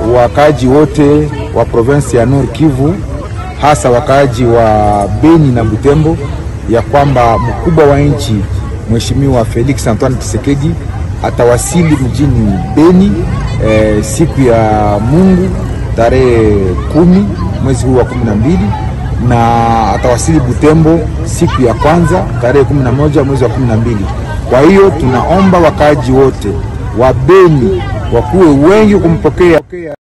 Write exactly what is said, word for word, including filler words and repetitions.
wakaaji wote wa province ya Nord Kivu, hasa wakaaji wa Beni na Butembo, ya kwamba mkubwa wa nchi Mheshimiwa Felix Antoine Tshisekedi atawasili mjini Beni e, siku ya Mungu tarehe kumi mwezi huu wa kumi na mbili, na atawasili Butembo siku ya kwanza tarehe kumi na moja mwezi wa kumi na mbili. Kwa hiyo tunaomba wakaaji wote wa Beni wakuwe wengi kumpokea.